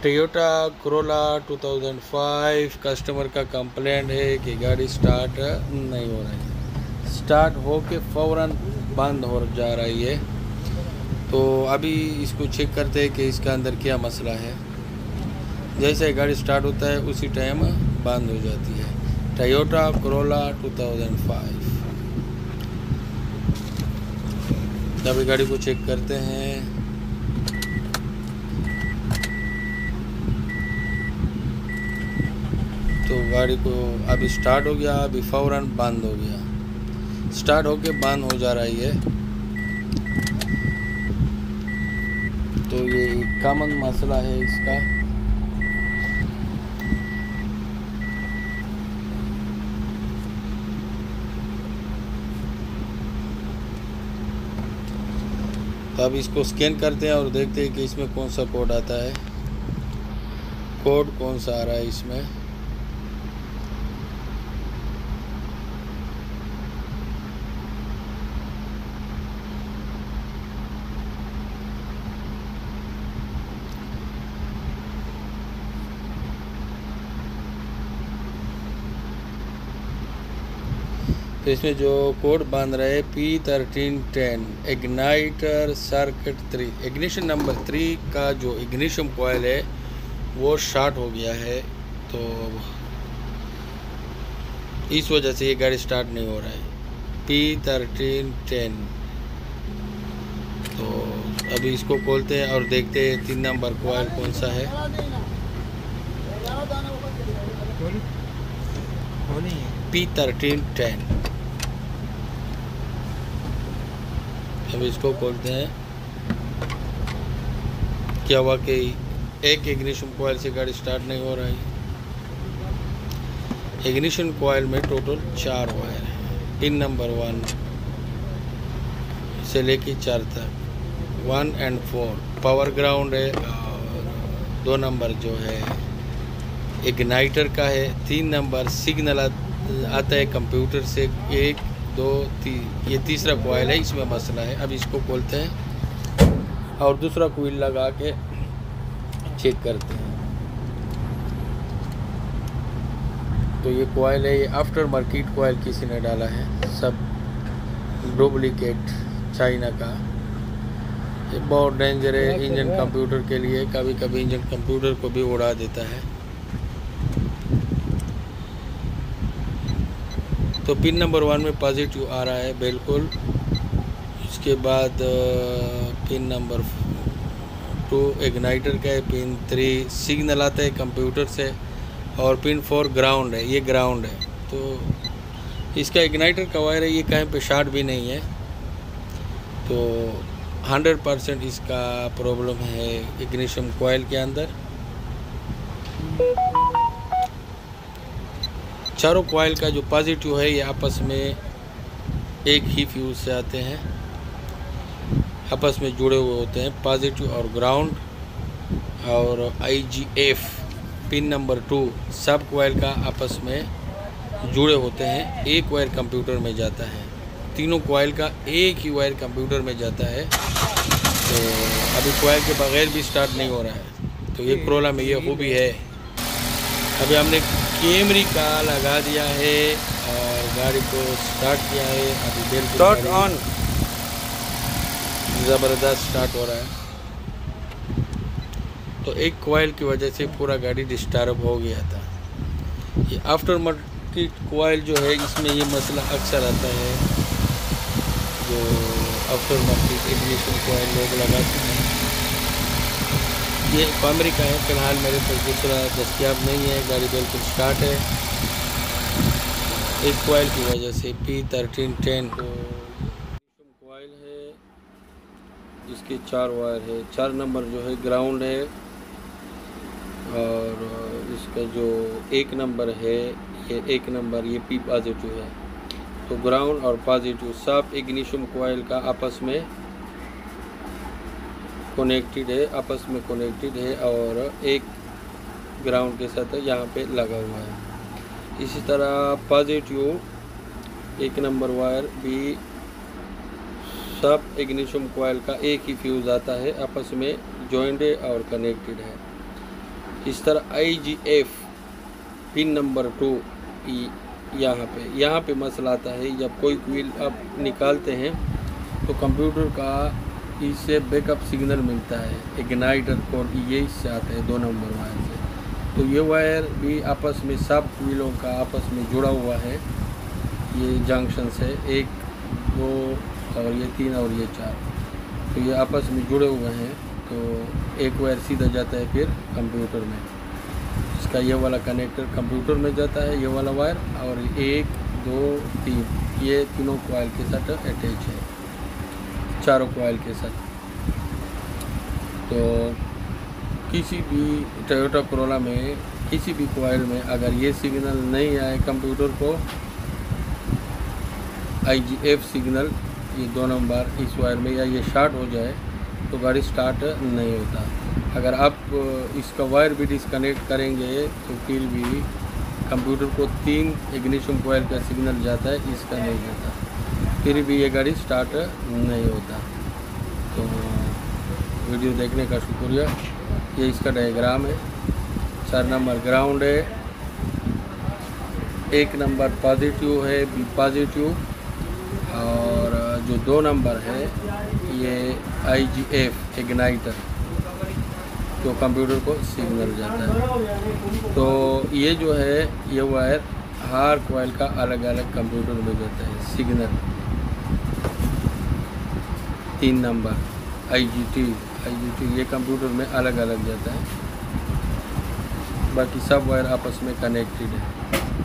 Toyota Corolla 2005 customer का complaint है कि गाड़ी स्टार्ट नहीं हो रही है, स्टार्ट हो के फ़ौरन बंद हो जा रही है। तो अभी इसको चेक करते हैं कि इसका अंदर क्या मसला है। जैसे गाड़ी स्टार्ट होता है उसी टाइम बंद हो जाती है। Toyota Corolla 2005। अभी गाड़ी को चेक करते हैं। तो गाड़ी को अभी स्टार्ट हो गया, अभी फ़ौरन बंद हो गया, स्टार्ट होके बंद हो जा रही है। तो ये कॉमन मसला है इसका। तो अब इसको स्कैन करते हैं और देखते हैं कि इसमें कौन सा कोड आता है, कोड कौन सा आ रहा है इसमें। तो इसमें जो कोड बन रहा है P1310 igniter circuit 3, ignition number 3 का जो इग्निशन कॉइल है वो शॉर्ट हो गया है। तो इस वजह से ये गाड़ी स्टार्ट नहीं हो रहा है, P1310। तो अभी इसको खोलते हैं और देखते हैं 3 नंबर कॉइल कौन सा है। P1310। अभी इसको खोलते हैं। क्या हुआ कि एक इग्निशन कॉइल से गाड़ी स्टार्ट नहीं हो रही। इग्निशन कॉइल में टोटल 4 वायर है, पिन नंबर 1 से लेके 4 तक, 1 और 4 पावर ग्राउंड है, और 2 नंबर जो है इग्नाइटर का है, 3 नंबर सिग्नल आता है कंप्यूटर से, 1 2 3 ये तीसरा कॉइल है, इसमें मसला है। अब इसको खोलते हैं और दूसरा कॉइल लगा के चेक करते हैं। तो ये कॉइल है, ये आफ्टर मार्केट कॉइल किसी ने डाला है, सब डुप्लीकेट चाइना का। ये बहुत डेंजर है इंजन कंप्यूटर के लिए, कभी कभी इंजन कंप्यूटर को भी उड़ा देता है। तो पिन नंबर 1 में पॉजिटिव आ रहा है बिल्कुल। इसके बाद पिन नंबर 2 इग्नाइटर का है, पिन 3 सिग्नल आता है कंप्यूटर से, और पिन 4 ग्राउंड है, ये ग्राउंड है। तो इसका इग्नाइटर का वायर है, ये कहीं पे शॉर्ट भी नहीं है। तो 100% इसका प्रॉब्लम है इग्निशन कॉइल के अंदर। चारों कॉइल का जो पॉजिटिव है ये आपस में एक ही फ्यूज से आते हैं, आपस में जुड़े हुए होते हैं, पॉजिटिव और ग्राउंड। और IGF पिन नंबर 2 सब कॉइल का आपस में जुड़े होते हैं, एक वायर कंप्यूटर में जाता है। तीनों कॉइल का एक ही वायर कंप्यूटर में जाता है। तो अभी कॉइल के बगैर भी स्टार्ट नहीं हो रहा है। तो ये कोरोला में ये खूबी है। अभी हमने कैमरी का लगा दिया है और गाड़ी को स्टार्ट किया है। अभी बिल्कुल स्टार्ट ऑन, ज़बरदस्त स्टार्ट हो रहा है। तो एक कॉइल की वजह से पूरा गाड़ी डिस्टर्ब हो गया था। ये आफ्टर मार्केट कॉइल जो है, इसमें ये मसला अक्सर आता है, जो आफ्टर मार्केट इग्निशन कॉइल लोग लगाते हैं। ये कैमरी का है, फिलहाल मेरे पास दूसरा दस्तियाब नहीं है, गाड़ी बिल्कुल स्टार्ट है। एक कॉइल की वजह से P1310 तो कॉइल है, इसके 4 वायर है, 4 नंबर जो है ग्राउंड है, और इसका जो 1 नंबर है, ये 1 नंबर ये P पॉजिटिव है। तो ग्राउंड और पॉजिटिव सब इग्निशन कॉइल का आपस में कनेक्टेड है, आपस में कनेक्टेड है, और एक ग्राउंड के साथ यहाँ पे लगा हुआ है। इसी तरह पॉजिटिव 1 नंबर वायर भी सब इग्निशन कॉइल का एक ही फ्यूज़ आता है, आपस में जॉइंट है और कनेक्टेड है। इस तरह IGF पिन नंबर 2 यहाँ पे मसला आता है। जब कोई व्हील आप निकालते हैं तो कंप्यूटर का इससे बैकअप सिग्नल मिलता है, इग्नाइटर कोड ये इससे आता है 2 नंबर वायर से। तो ये वायर भी आपस में सब व्हीलों का आपस में जुड़ा हुआ है। ये जंक्शन से 1 2 और ये 3 और ये 4, तो ये आपस में जुड़े हुए हैं। तो एक वायर सीधा जाता है फिर कंप्यूटर में, इसका ये वाला कनेक्टर कंप्यूटर में जाता है, ये वाला वायर, और 1 2 3 ये तीनों कॉइल के साथ अटैच है, चारों कॉइल के साथ। तो किसी भी टोयोटा कोरोला में किसी भी कॉइल में अगर ये सिग्नल नहीं आए कंप्यूटर को, IGF सिग्नल ये 2 नंबर इस वायर में, या ये शॉर्ट हो जाए तो गाड़ी स्टार्ट नहीं होता। अगर आप इसका वायर भी डिस्कनेक्ट करेंगे तो फिर भी कंप्यूटर को 3 इग्निशन कॉइल का सिग्नल जाता है, इसका नहीं जाता, फिर भी ये गाड़ी स्टार्ट नहीं होता। तो वीडियो देखने का शुक्रिया। ये इसका डायग्राम है। 4 नंबर ग्राउंड है, 1 नंबर पॉजिटिव है, बी पॉजिटिव, और जो 2 नंबर है ये IGF इग्नाइटर, तो कंप्यूटर को सिग्नल जाता है। तो ये जो है ये वायर हर कॉइल का अलग अलग कंप्यूटर में जाता है सिग्नल। 3 नंबर IGT ये कंप्यूटर में अलग अलग जाता है, बाकी सब वायर आपस में कनेक्टेड है।